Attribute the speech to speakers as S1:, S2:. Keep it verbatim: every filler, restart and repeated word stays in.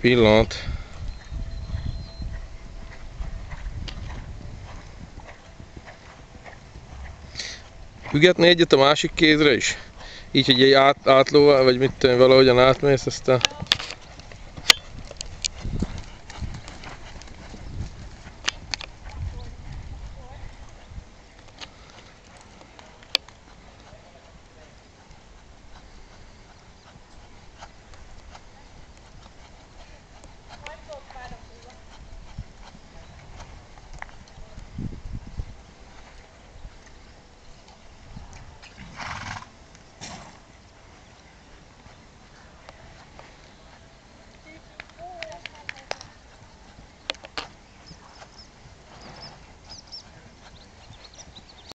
S1: pillanat. Ügetni egyet a másik kézre is? Így, hogy egy át, átlóval, vagy mit tudom, valahogyan átmész, aztán...